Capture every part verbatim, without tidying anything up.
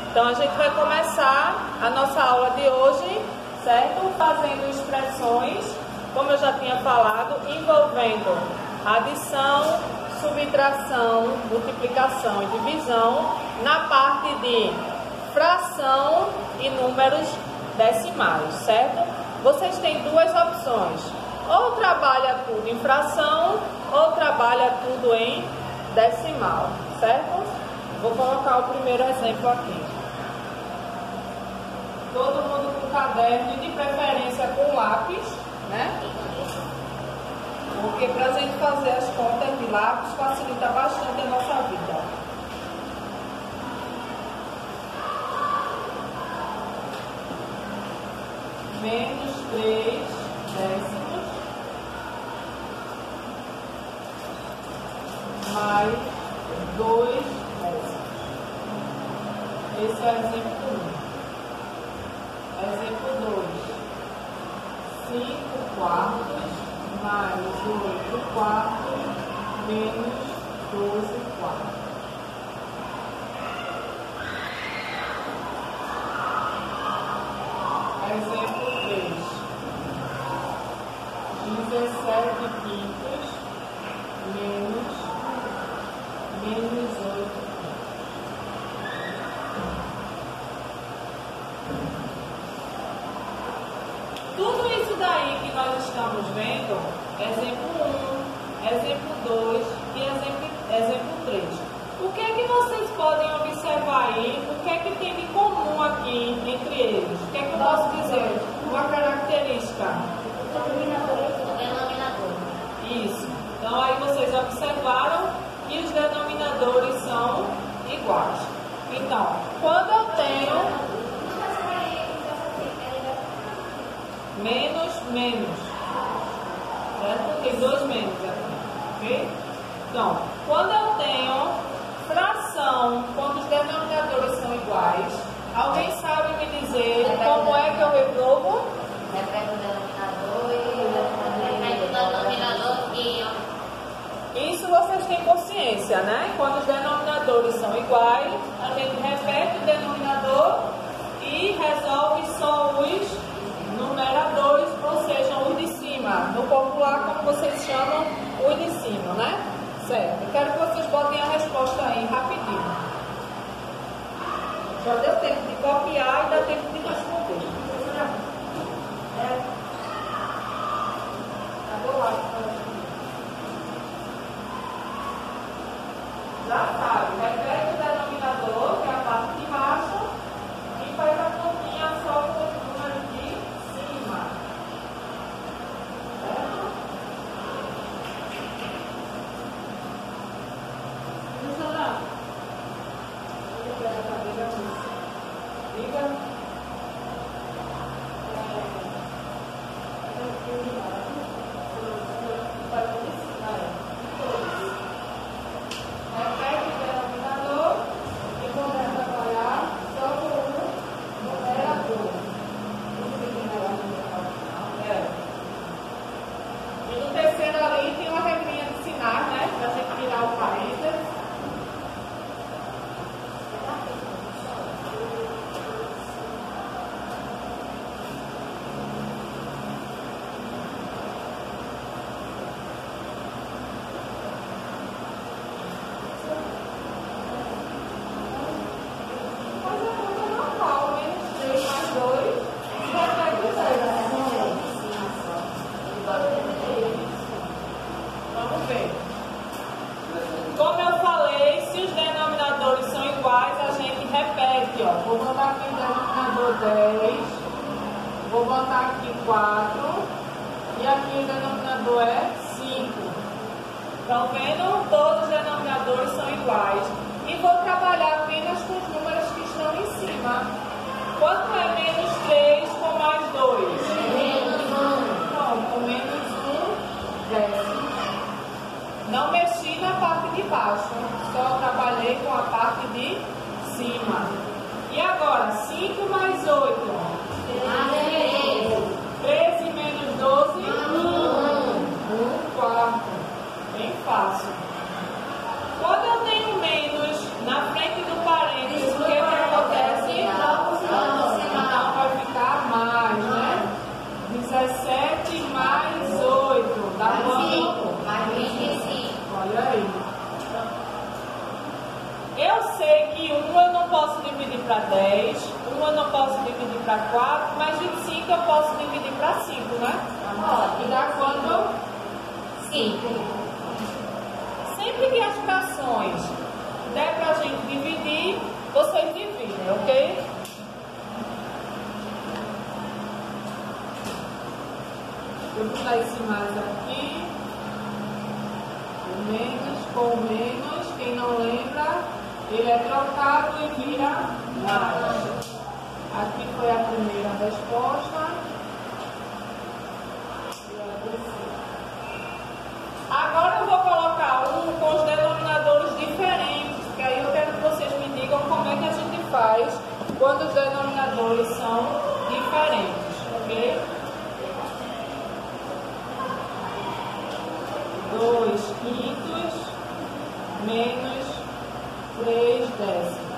Então a gente vai começar a nossa aula de hoje, certo? Fazendo expressões, como eu já tinha falado, envolvendo adição, subtração, multiplicação e divisão na parte de fração e números decimais, certo? Vocês têm duas opções: ou trabalha tudo em fração ou trabalha tudo em decimal, certo? Vou colocar o primeiro exemplo aqui. Todo mundo com caderno e de preferência com lápis, né? Porque para a gente fazer as contas de lápis facilita bastante a nossa vida. Menos três décimos mais dois décimos. Esse é o exemplo um. Exemplo dois. cinco quartos mais oito quartos menos doze quartos. Exemplo três. dezessete quintos menos, menos oito quintos. Tudo isso daí que nós estamos vendo, exemplo um, exemplo dois e exemplo, exemplo três. O que é que vocês podem observar aí? O que é que tem de comum aqui entre eles? O que é que eu posso dizer? Uma característica. Denominador. Isso. Então aí vocês observaram que os denominadores são iguais. Então, quando eu tenho menos, menos, certo? Tem dois menos aqui, ok? Então, quando eu tenho fração, quando os denominadores são iguais, alguém sabe me dizer como é que eu reprovo? Repete o denominador e repete o denominador e... Isso vocês têm consciência, né? Quando os denominadores são iguais, a gente repete o denominador e resolve só os numeradores, ou seja, os de cima. No popular, como vocês chamam, os de cima, né? Certo. Eu quero que vocês botem a resposta aí rapidinho. Já deu tempo de copiar e dá tempo de responder. É. Cadê o lápis? Já sabe, repete o denominador, que é a parte de baixo, e faz a continha só com os números de cima. Certo? Luciana, eu quero a cadeira disso. Liga. Repete o denominador e começa a trabalhar só com o numerador. É. E no terceiro ali tem uma regrinha de sinais, né? Para a gente tirar o parênteses. Mas a conta é normal, menos três mais dois, vai sair do zero. Vamos ver. Como eu falei, se os denominadores são iguais, a gente repete, ó. Vou botar aqui o denominador dez, vou botar aqui quatro, e aqui o denominador é cinco. Estão vendo? Todos os denominadores são iguais. E vou trabalhar apenas com os números que estão em cima. Quanto é menos três com mais dois? Menos um. Pronto, menos um décimo. Não mexi na parte de baixo, só trabalhei com a parte de cima. E agora, cinco mais oito? treze menos doze? um quarto. Bem fácil. Quando eu tenho menos na frente do parênteses, o que, que acontece? sei que um eu não posso dividir para dez, um eu não posso dividir para quatro, mas vinte e cinco eu posso dividir para cinco, né? Pode. E dá quanto? Cinco. Sempre que as frações der para a gente dividir, vocês dividem, ok? Eu vou botar esse mais aqui. O menos com menos. Quem não lembra, ele é trocado e vira mais. Aqui foi a primeira resposta. E a terceira. Agora eu vou colocar um com os denominadores diferentes, porque aí eu quero que vocês me digam como é que a gente faz quando os denominadores são diferentes, ok? dois quintos menos três décimos.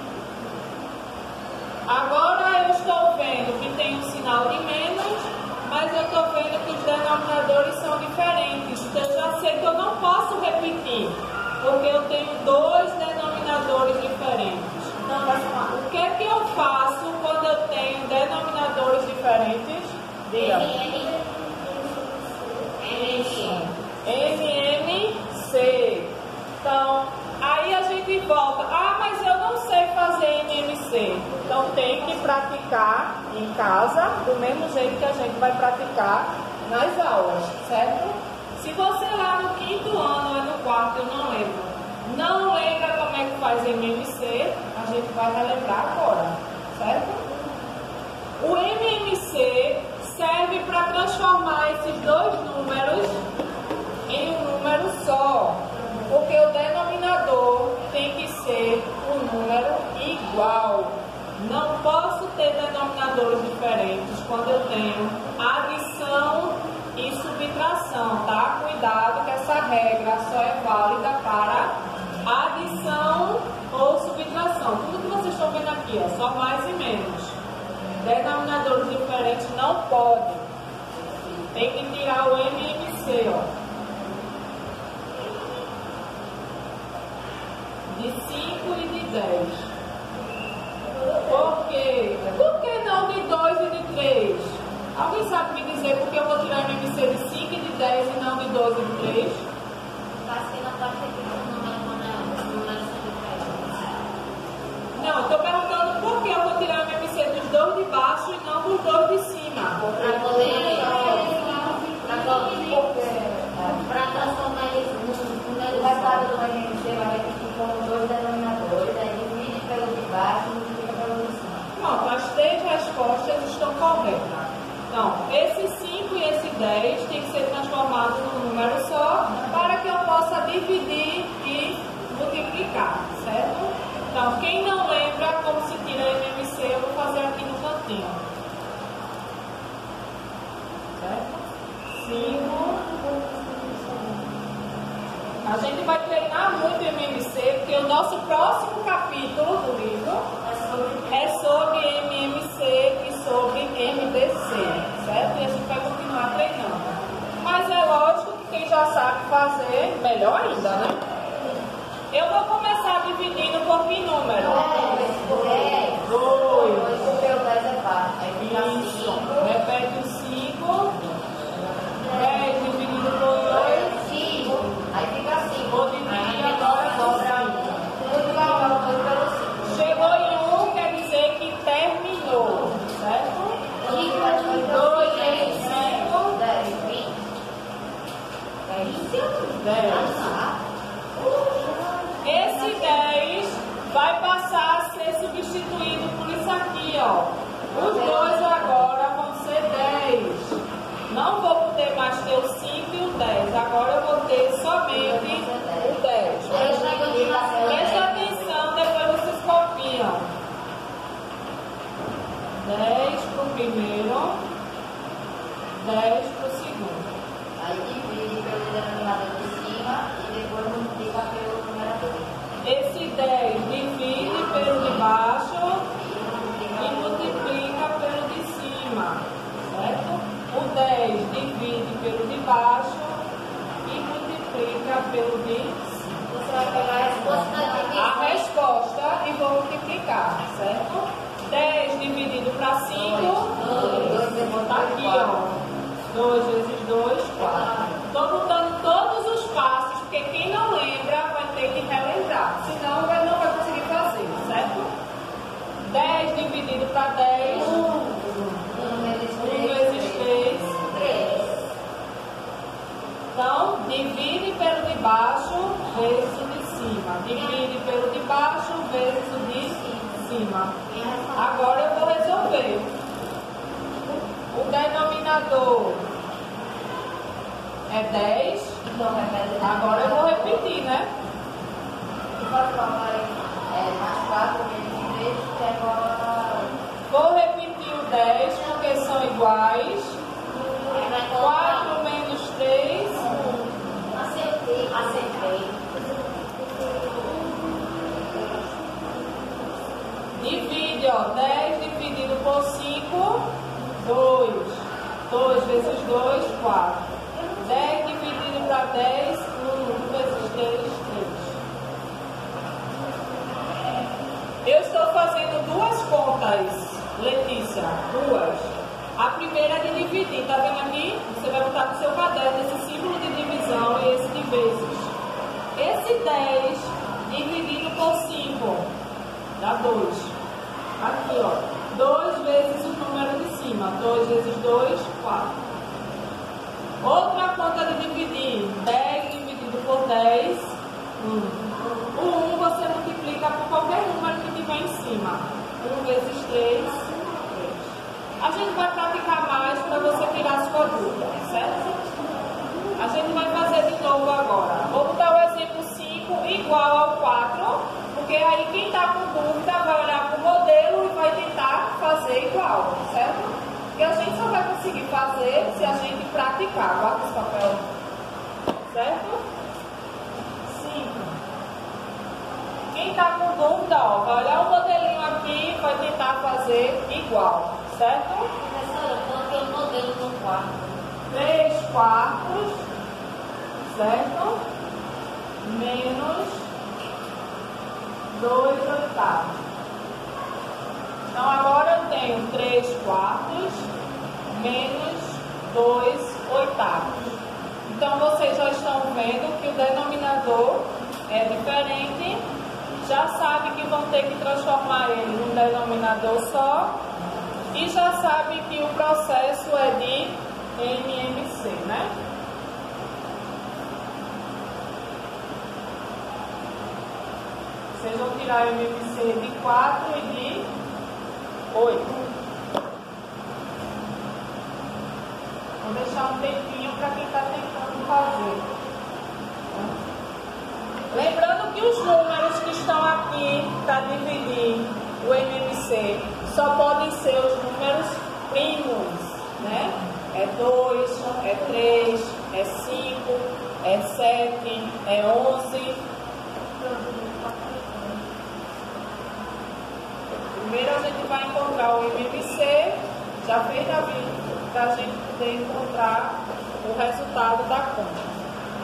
Agora eu estou vendo que tem um sinal de menos, mas eu estou vendo que os denominadores são diferentes. Então eu já sei que eu não posso repetir, porque eu tenho dois denominadores diferentes. Então, o que é que eu faço quando eu tenho denominadores diferentes? Diga. M M C. Então, aí a gente volta. Ah, mas eu não sei fazer M M C. Então, tem que praticar em casa, do mesmo jeito que a gente vai praticar nas aulas, certo? Se você lá no quinto ano ou no quarto, eu não lembro, não lembra como é que faz M M C, a gente vai relembrar agora, certo? O M M C serve para transformar esses dois números em um número só, porque o denominador tem que ser um número igual. Não posso ter denominadores diferentes quando eu tenho adição e subtração, tá? Cuidado que essa regra só é válida para adição ou subtração. Tudo que vocês estão vendo aqui, ó, só mais e menos. Denominadores diferentes não podem. Tem que tirar o M M C, ó. De cinco e de dez. Por quê? Por que não de dois e de três? Alguém sabe me dizer por que eu vou tirar M M C de cinco e de dez e não de dois e de três? Acho que não pode repetir o número quando o número se Não, estou perguntando por que eu vou tirar M M C dos dois de baixo e não dos dois de cima. Para poder. Para transformar eles no número. Vai para do M M C, vai repetir com dois denominadores, aí divide pelo de baixo e multiplica pelo de cima. Pronto, as três respostas estão corretas. Então, esse cinco e esse dez tem que ser transformado num número só para que eu possa dividir e multiplicar, certo? Então, quem não lembra como se tira M M C, eu vou fazer aqui no cantinho. Certo? cinco. A gente vai treinar muito M M C, porque o nosso próximo capítulo do livro é sobre M M C e sobre M D C, certo? E a gente vai continuar treinando. Mas é lógico que quem já sabe fazer, melhor ainda, né? Eu vou começar dividindo por que número? dez, dois. porque o dez é baixo. Aí fica Isso. cinco. Repete o cinco. dez dividido por dois. cinco. Aí fica cinco. Vou dividir agora sobra um. Tudo igual ao dois pelo cinco. Chegou em um, quer dizer que terminou, certo? cinco vai dois, dois dois, vezes cinco. dez, vinte. É isso? dez. Esse dez vai passar a ser substituído por isso aqui, ó. Os dois agora vão ser dez. Não vou poder mais ter o cinco e o dez. Agora eu vou ter somente o dez. Presta atenção, depois vocês copiam. dez para o primeiro, dez para o segundo. Aí divide pelo denominador de cima e depois multiplica pelo numerador. Esse dez divide pelo de baixo e multiplica pelo de cima, certo? O dez divide pelo de baixo e multiplica pelo de cima. Você vai pegar a resposta da A resposta relegrar, certo? dez dividido para cinco, vou botar aqui, ó. dois vezes dois, quatro. Estou botando todos os passos, porque quem não lembra vai ter que relembrar. Senão vai, não vai conseguir fazer, certo? dez dividido para dez. um vezes três. três. Então, divide pelo de baixo vezes o de cima. Divide pelo de baixo vezes o de cima. Agora eu vou resolver. O denominador é dez. Agora eu vou repetir, né? Vou repetir o dez porque são iguais. quatro menos três. Acertei. Acertei. Divide, ó. dez dividido por cinco. dois. dois vezes dois, quatro. dez dividido para dez, um vezes três, três. Eu estou fazendo duas contas, Letícia. Duas. A primeira é de dividir. Tá vendo aqui? Você vai botar no seu caderno esse símbolo de divisão e esse de vezes. Esse dez dividido por cinco dá dois. Aqui, ó. dois vezes o número de cima. dois vezes dois, quatro. Outra conta de dividir. dez dividido por dez, um. O um você multiplica por qualquer número que tiver em cima. um vezes três, três. A gente vai praticar mais para você tirar sua dúvida, certo? A gente vai fazer de novo agora. Vou botar o exemplo cinco igual ao quatro, porque aí quem está com dúvida vai olhar para o modelo e vai tentar fazer igual, certo? Porque a gente só vai conseguir fazer se a gente praticar. Guarda esse papel, certo? cinco. Quem está com dúvida, ó, vai olhar o modelinho aqui e vai tentar fazer igual, certo? Professora, eu coloquei o modelo no quarto. três quartos, certo? Menos dois oitavos. Então agora eu tenho três quartos menos dois oitavos. Então vocês já estão vendo que o denominador é diferente. Já sabe que vão ter que transformar ele num denominador só. E já sabe que o processo é de M M C, né? Vocês vão tirar M M C de quatro e de oito. Vou deixar um tempinho para quem está tentando fazer. Lembrando que os números que estão aqui para dividir o M M C só podem ser os números primos, né? É dois, é três, é cinco, é sete, é onze. Primeiro a gente vai encontrar o M M C, já fez na vida, para a gente poder encontrar o resultado da conta.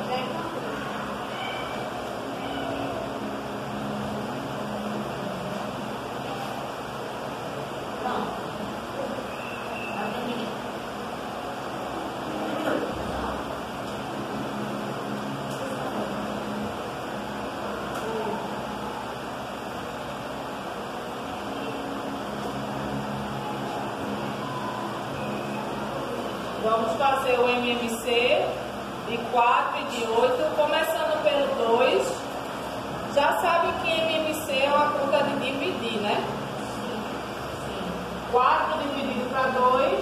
Vamos fazer o M M C de quatro e de oito, começando pelo dois. Já sabe que M M C é uma conta de dividir, né? quatro dividido para dois,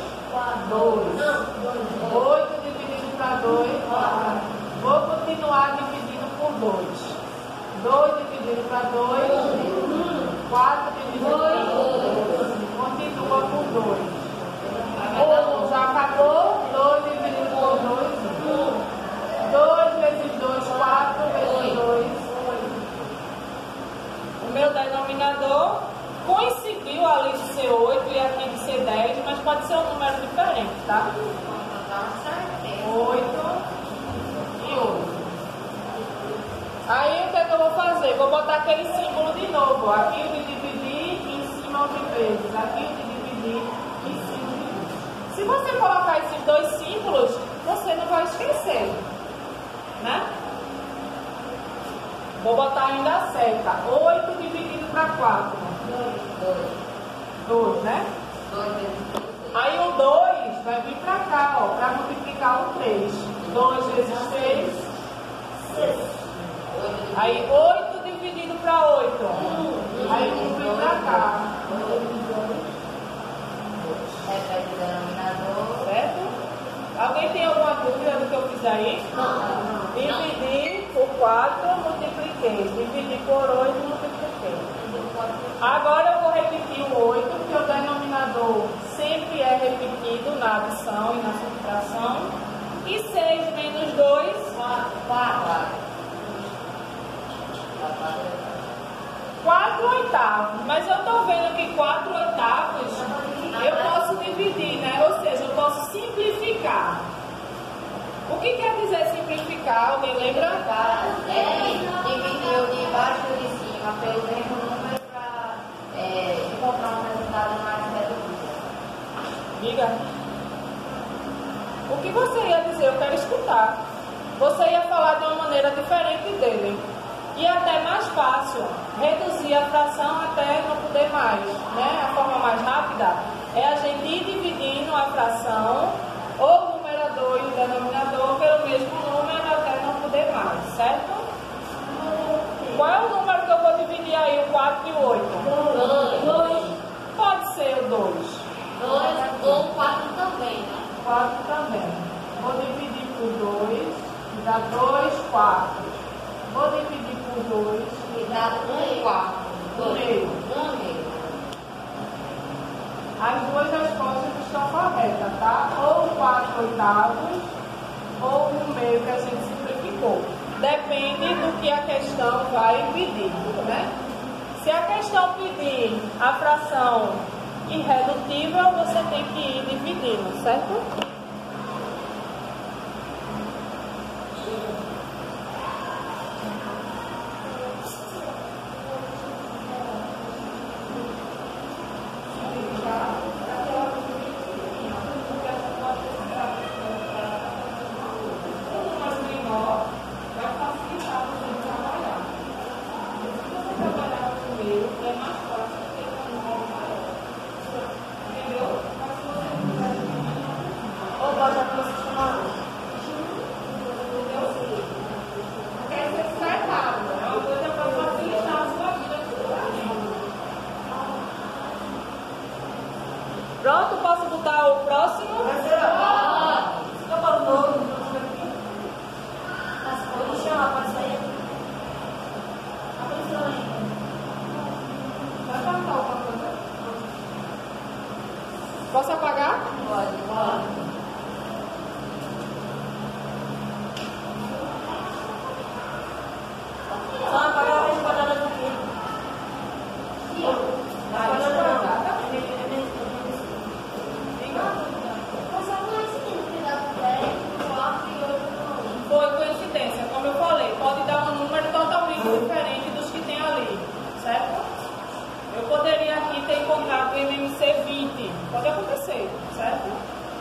dois. oito dividido para dois, quatro. Vou continuar dividindo por dois. dois dividido para dois, quatro dividido para dois. Continua por dois. um já acabou, dois dividido por dois, um. dois vezes dois, quatro vezes dois, oito. O meu denominador coincidiu ali de ser oito e aqui de ser dez, mas pode ser um número diferente, tá? oito e oito. Aí o que é que eu vou fazer? Vou botar aquele símbolo de novo, aqui o de dividir vezes aqui o de dividir em cinco minutos. Se você colocar esses dois símbolos, você não vai esquecer, né? Vou botar ainda a seta. oito dividido para quatro. dois, né? Aí o dois vai vir para cá, ó, para multiplicar o três. dois vezes três, seis. Aí oito dividido para oito. Aí um vem para cá. Certo? Alguém tem alguma dúvida do que eu fiz aí? Não. Dividi por quatro, multipliquei. Dividi por oito, multipliquei. Agora eu vou repetir o oito, que o denominador sempre é repetido na adição e na subtração. E seis menos dois, quatro. quatro oitavos. Mas eu estou vendo que quatro oitavos eu posso dividir, né? Ou seja, eu posso simplificar. O que quer dizer simplificar? Alguém lembra? É, dividiu de baixo e de cima pelo mesmo número para é, encontrar um resultado mais reduzido. Diga. O que você ia dizer? Eu quero escutar. Você ia falar de uma maneira diferente dele. E até mais fácil. Reduzir a fração até não poder mais. Né? A forma mais rápida é a gente ir dividindo a fração ou o numerador e o denominador pelo mesmo número até não poder mais, certo? Qual é o número que eu vou dividir aí, o quatro e o oito? dois. Pode ser o dois. dois ou quatro também, né? quatro também. Vou dividir por dois, me dá dois quartos. Vou dividir por dois, Me dá um quarto. um meio. Um meio. As duas respostas estão corretas, tá? Ou quatro oitavos, ou um meio que a gente simplificou. Depende do que a questão vai pedir, né? Se a questão pedir a fração irredutível, você tem que ir dividindo, certo? Pronto, posso botar o próximo? Posso apagar? Pode, pode. Só apagar as quadradas aqui. Vai, quadrada. Foi coincidência, como eu falei, pode dar um número totalmente diferente dos que tem ali, certo? Eu poderia aqui ter encontrado o M M C vinte, pode acontecer, certo?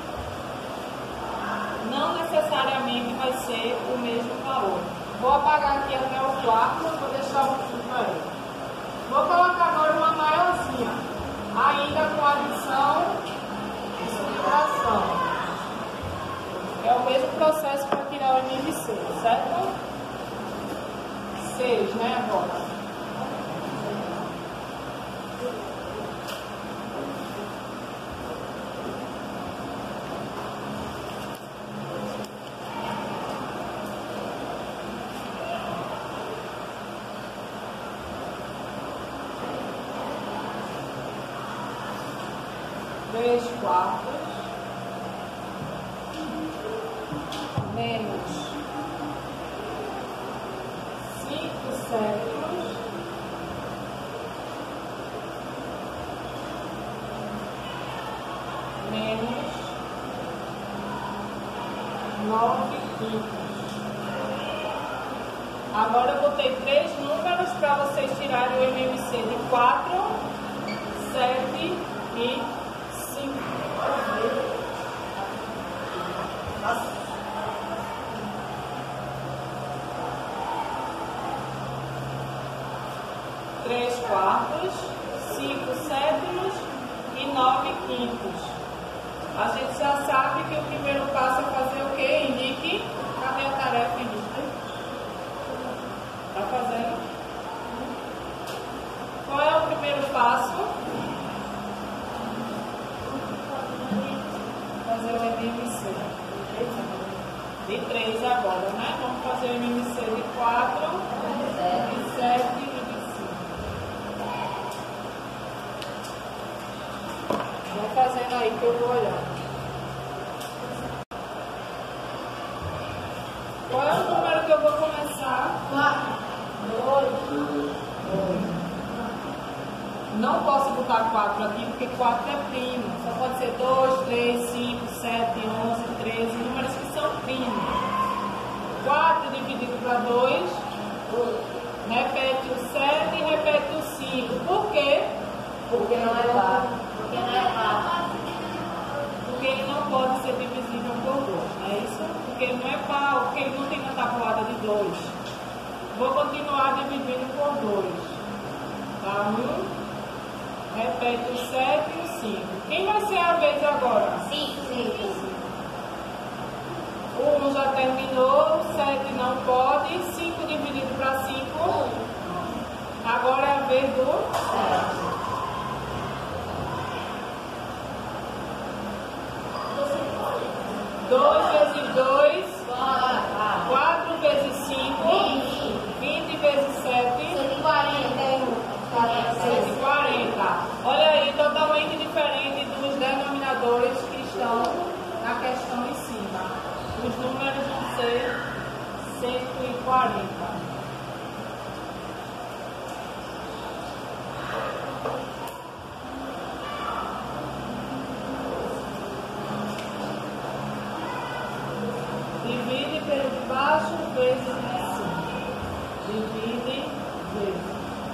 Não necessariamente vai ser o mesmo valor. Vou apagar aqui até o quarto, vou deixar o quinto aí. Vou colocar agora uma maiorzinha, ainda com adição e subtração. É o mesmo processo para tirar o M M C, certo? seis, né, agora? três quartos menos cinco sétimos menos nove quintos. Agora eu botei três números para vocês tirarem o M M C de quatro sete e cinco. Três quartos, cinco sétimos e nove quintos. A gente já sabe que o primeiro passo é fazer o quê? Indique. Cadê a tarefa, Indique? Está fazendo? Qual é o primeiro passo? Fazer o M M C. De três agora, né? Vamos fazer o M M C de quatro, de sete e de cinco. Vou fazendo aí que eu vou olhar. Qual é o número que eu vou começar? Dois. Não posso botar quatro aqui porque quatro é primo. Só pode ser dois, três, cinco, sete, onze, treze, números que são primos. quatro dividido para dois, repete o sete e repete o cinco. Por quê? Porque não é par. Porque não é par. Porque ele não pode ser divisível por dois, não é isso? Porque ele não é par, porque ele não tem na tabuada de dois. Vou continuar dividindo por dois. Tá? Um. Repete o sete e o cinco. Quem vai ser a vez agora? Cinco, cinco. O um já terminou, o sete não pode, cinco dividido para cinco. Agora é a vez do sete. dois vezes dois, quatro vezes cinco, vinte vezes sete, cento e quarenta. cento e quarenta. Olha aí, totalmente diferente dos denominadores que estão na questão em cima. Os números vão ser cento e quarenta. Divide pelo de baixo vezes de cima. Divide vezes.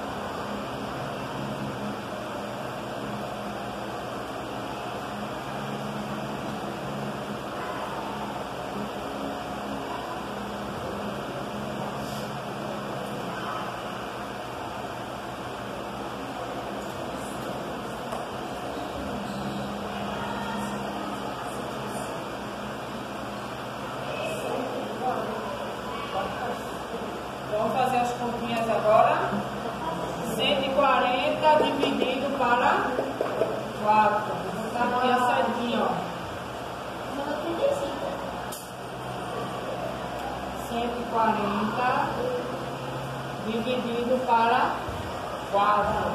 Vamos fazer as continhas agora. cento e quarenta dividido para quatro. Vou botar aqui a setinha, ó. cento e quarenta dividido para quatro.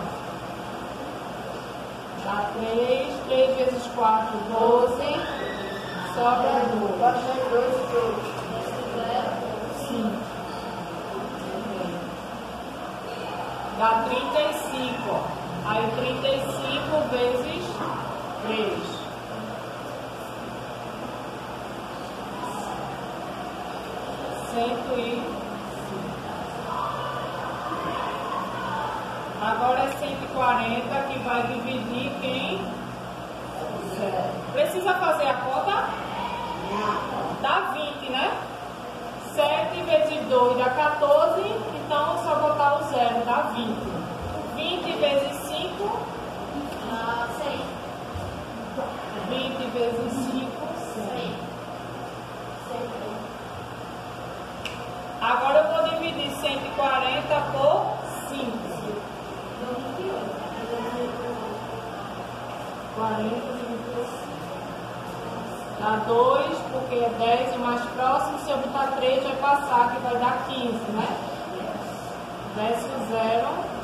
Dá três. três vezes quatro, doze. Sobra dois. cinco. Dá trinta e cinco. Aí trinta e cinco vezes três. Cento e cinco. Agora é cento e quarenta que vai dividir quem? Zero. Precisa fazer a conta? Dá vinte, né? sete vezes dois dá quatorze, então é só botar o zero, dá vinte. vinte vezes cinco, Ah, seis. vinte vezes cinco, cem. Agora eu vou dividir cento e quarenta por cinco. quarenta dividido por cinco. Dá dois, porque é dez, o mais próximo. Se eu botar três, vai passar, que vai dar quinze, né? Desce o zero.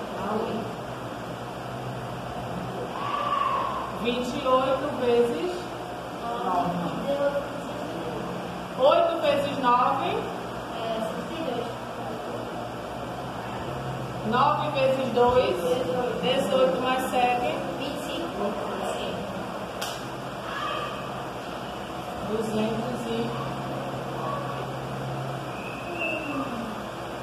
vinte e oito vezes nove. oito vezes nove. nove vezes dois. dezoito mais sete. vinte e cinco. duzentos e...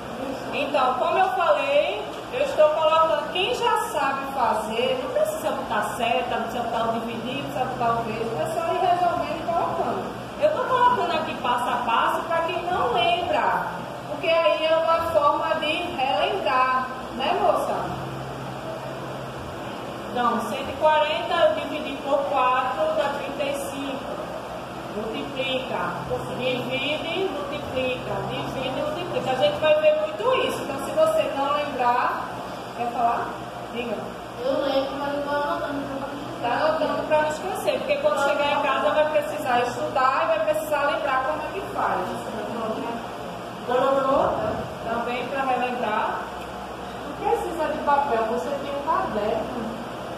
Então, como eu falei, eu estou colocando, quem já sabe fazer, não precisa botar botar seta, não precisa botar o dividir, não precisa botar o vezes. É só ir resolvendo e colocando. Eu estou colocando aqui passo a passo para quem não lembra. Porque aí é uma forma de relembrar, né, moça? Então, cento e quarenta eu dividi por quatro dá trinta e cinco. Multiplica, divide, multiplica, divide, multiplica. A gente vai ver muito isso. Então, se você não lembrar, quer falar? Diga. Eu lembro, mas eu estou anotando. Está anotando para não esquecer, porque quando chegar em casa vai precisar estudar e vai precisar lembrar como é que faz. Colocou? Também para relembrar. Não precisa de papel, você tem um caderno.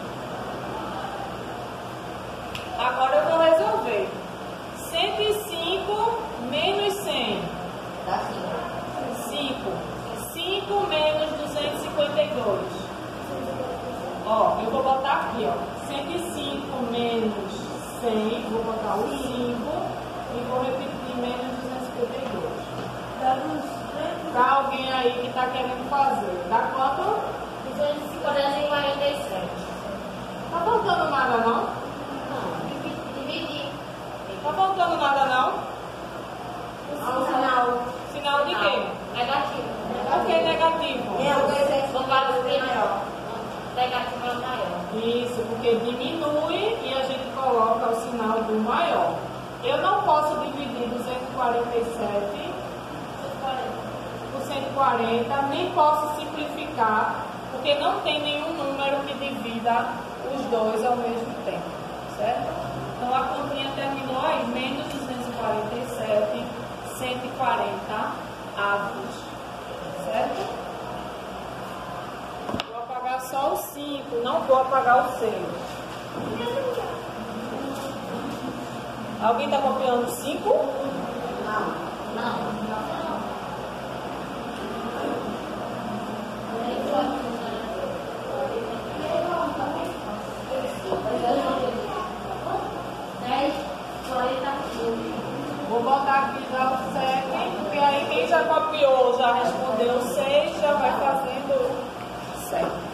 Agora eu vou resolver. cento e cinco menos cem. Dá cinco. cinco. cinco menos duzentos e cinquenta e dois. Ó, eu vou botar aqui, ó. cento e cinco menos cem. Vou botar o cinco e vou repetir menos duzentos e cinquenta e dois. Para alguém aí que está querendo fazer. Dá quanto? duzentos e quarenta e sete. Tá faltando nada, não? Não. Dividir. Tá faltando nada, não? O sinal. Sinal de quê? Negativo. Por que negativo? É, o dois é No caso, é maior. Negativo é o maior. Isso, porque diminui e a gente coloca o sinal do maior. Eu não posso dividir duzentos e quarenta e sete por cento e quarenta, nem posso simplificar, porque não tem nenhum número que divida os dois ao mesmo tempo, certo? Então a continha terminou aí, menos duzentos e quarenta e sete, cento e quarenta avos, certo? Vou apagar só o cinco, não vou apagar o seis. Alguém está copiando cinco? Não. Não. Vou botar aqui já o sete, porque aí quem já copiou, já respondeu seis, já vai fazendo sete.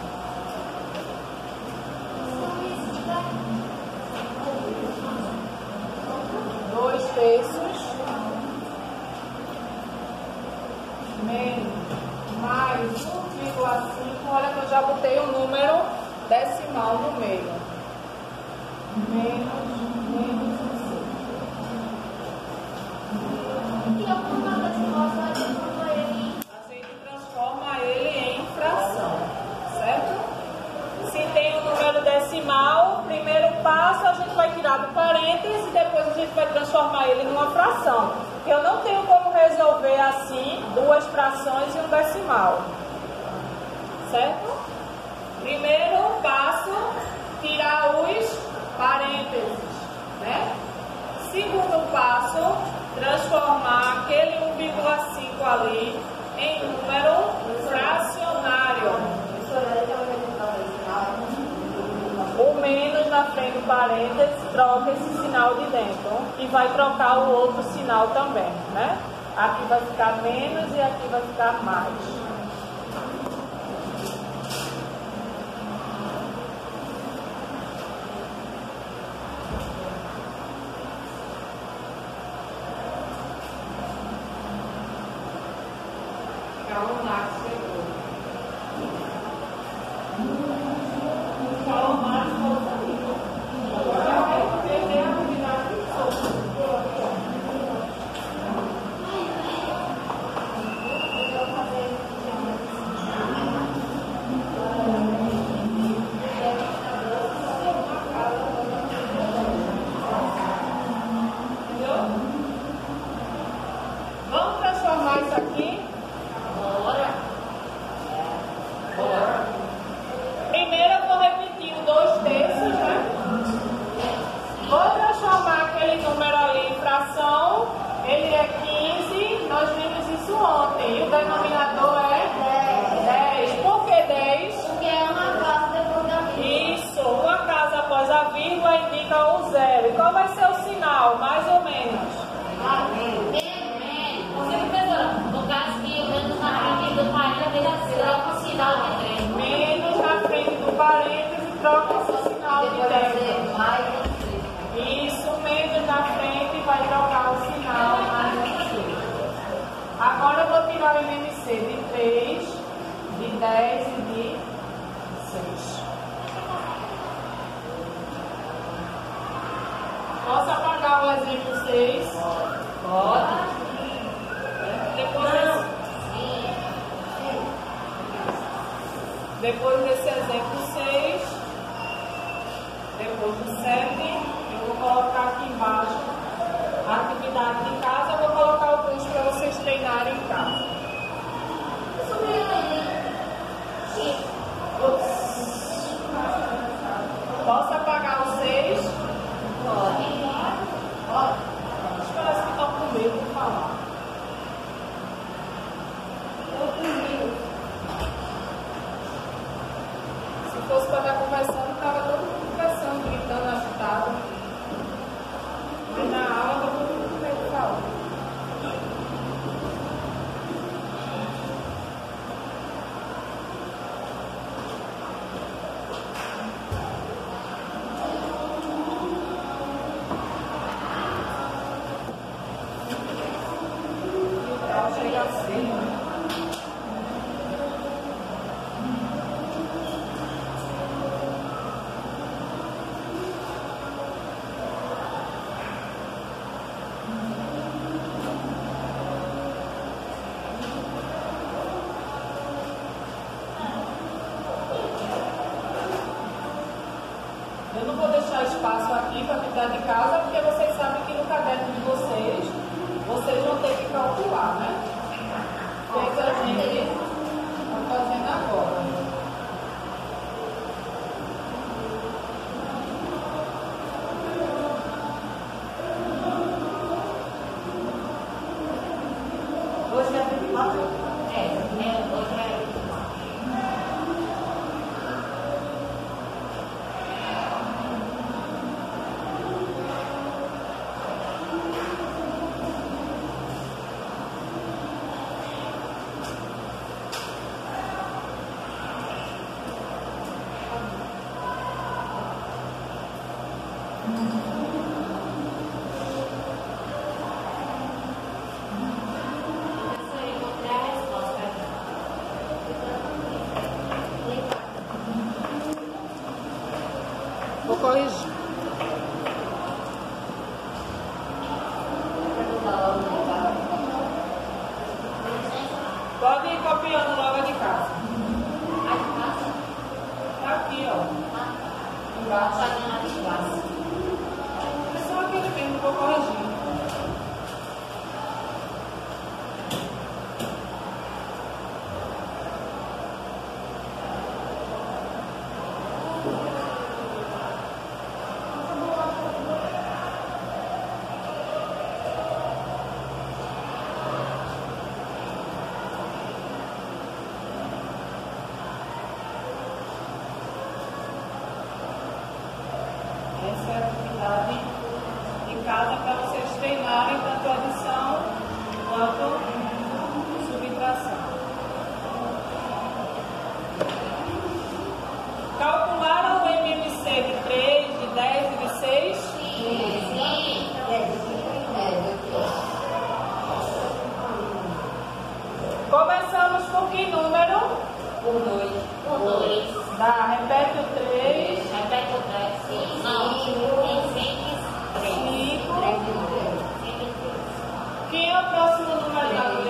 Dois terços menos mais um vírgula cinco. Olha que eu já botei o número decimal no meio. Menos, menos a gente transforma ele em fração, certo? Se tem um número decimal, primeiro passo a gente vai tirar do parênteses e depois a gente vai transformar ele numa fração. Eu não tenho como resolver assim duas frações e um decimal, certo? Primeiro passo, tirar os parênteses, né? Segundo passo, transformar aquele um vírgula cinco ali em número fracionário. O menos na frente do parênteses troca esse sinal de dentro e vai trocar o outro sinal também, né? Aqui vai ficar menos e aqui vai ficar mais. Calma lá, chegou. Calma lá, chegou. Agora vai perder a unidade de solto. Entendeu? Vamos transformar isso aqui. Primeiro eu vou repetir o dois terços, né? Vou transformar aquele número ali em fração. Ele é quinze, nós vimos isso ontem. E o denominador é dez. Por que dez? Porque é uma casa depois da vírgula. Isso, uma casa após a vírgula indica o zero. E qual vai ser o sinal, mais ou menos? Menos. Você, professora, no caso que o menos na frente do parênteses troca o sinal de trem. Menos na frente do parênteses troca esse sinal calcular o M M C de três, de dez e de seis. Posso apagar o exemplo seis? Pode. Depois desse, depois desse exemplo seis, depois do sete, eu vou colocar aqui embaixo a atividade de casa, eu vou colocar o curso para vocês treinarem em casa. Posso apagar o seis? Pode. Pode. Eles parece que estão com medo de falar. Se fosse para estar conversando, estava todo mundo conversando, gritando, agitado. Mas na aula está todo mundo com medo de falar. Chega assim, né? Eu não vou deixar espaço aqui para atividade de casa, porque vocês sabem que no caderno de vocês, vocês vão ter que calcular, né? Feito a gente está fazendo agora. Hoje é vinte e quatro? É, é, hoje é. Professor, eu encontrei a resposta. Vou corrigir. Pode ir copiando logo a de casa. Tá aqui, ó. Embaixo. É só aquele mesmo, vou corrigir. Essa é a atividade de casa para vocês treinarem tanto adição quanto subtração. Calcularam o M M C de três, de dez e de seis? Sim. Começamos por que número? Por dois. Por dois. Dá, repete o três, Repete o três. Sim. Não. Tem sempre três. cinco. Três de três. Sempre três. Quem é o próximo número da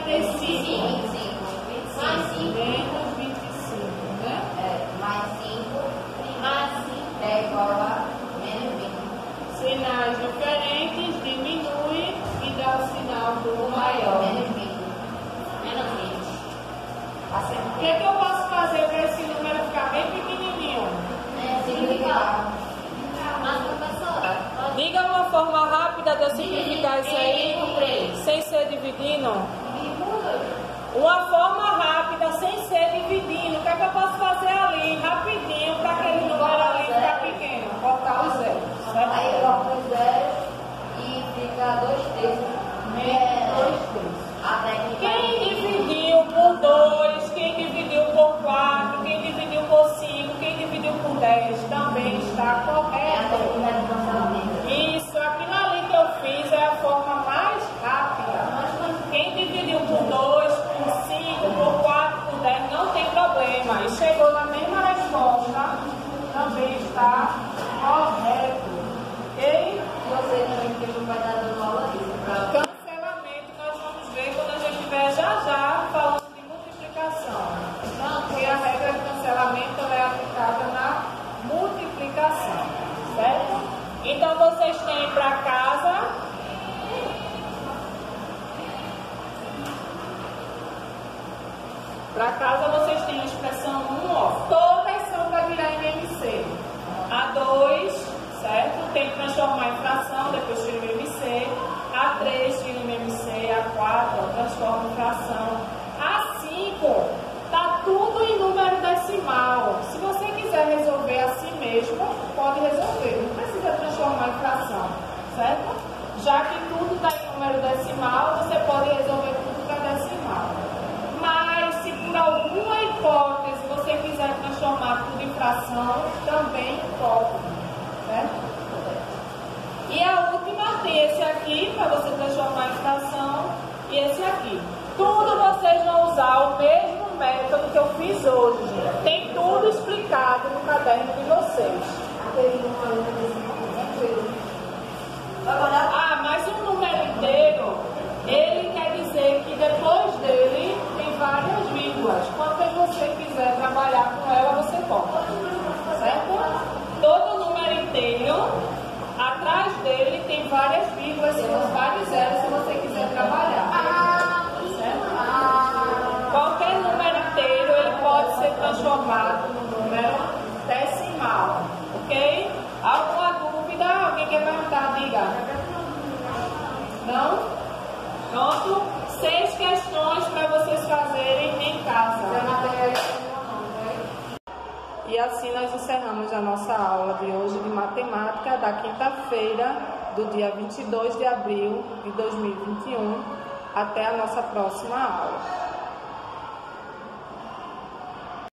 e cinco. vinte e cinco. Mais cinco. Menos vinte e cinco, né? É, mais cinco Mais cinco. é igual a menos vinte. Sinais diferentes, diminui e dá o sinal do maior. Menos vinte. Menos vinte. O que, é que eu posso fazer para esse número ficar bem pequenininho? É, simplificar. Mas, professora, pode Diga uma forma rápida de eu simplificar isso aí, com três. sem ser dividindo. Uma forma rápida, sem ser dividindo. O que é que eu posso fazer ali, rapidinho, para aquele número ali ficar pequeno? Botar o zero, certo? Aí eu coloco o zero e fica dois terços. Menos dois terços. A técnica. Quem dividiu por dois, quem dividiu por quatro, quem dividiu por cinco, quem dividiu por dez, também está É a correto. técnica de cancelamento. Isso, aquilo ali que eu fiz é a forma mais rápida. Quem dividiu por dois, por cinco, por quatro, por dez, não tem problema. E chegou na mesma resposta, também está correto. Ok? Você também que vai dar dando aula disso pra Cancelamento nós vamos ver quando a gente estiver já já falando de multiplicação. Porque a regra de cancelamento ela é aplicada na multiplicação, certo? Então vocês têm para casa para casa vocês têm a expressão um, ó, todas são para virar em M C. A dois, certo? Tem que transformar em fração, depois tira em M C. A três tira em M C. A quatro, ó, transforma em fração. A cinco, tá tudo em número decimal. Se você quiser resolver assim mesmo, pode resolver. Não precisa transformar em fração, certo? Já que tudo está em número decimal, você pode resolver tudo para decimal. Mas se por alguma hipótese você quiser transformar tudo em fração, também pode, certo? E a última tem esse aqui, para você transformar em fração, e esse aqui. Tudo vocês vão usar o mesmo método que eu fiz hoje, gente. Tem tudo explicado no caderno de vocês. aquele número tranquilo. Ah, mas o número inteiro, ele quer dizer que depois dele tem várias vírgulas. Quantas você quiser trabalhar com ela, você pode. Certo? Todo número inteiro, atrás dele tem várias vírgulas, são vários zeros se você quiser trabalhar. Certo? Qualquer número inteiro, ele pode ser transformado no número decimal. Ok? Alguma dúvida? Alguém quer perguntar? Diga. Não? Pronto? Seis questões para vocês fazerem em casa. E assim nós encerramos a nossa aula de hoje de matemática da quinta-feira, do dia vinte e dois de abril de dois mil e vinte e um. Até a nossa próxima aula.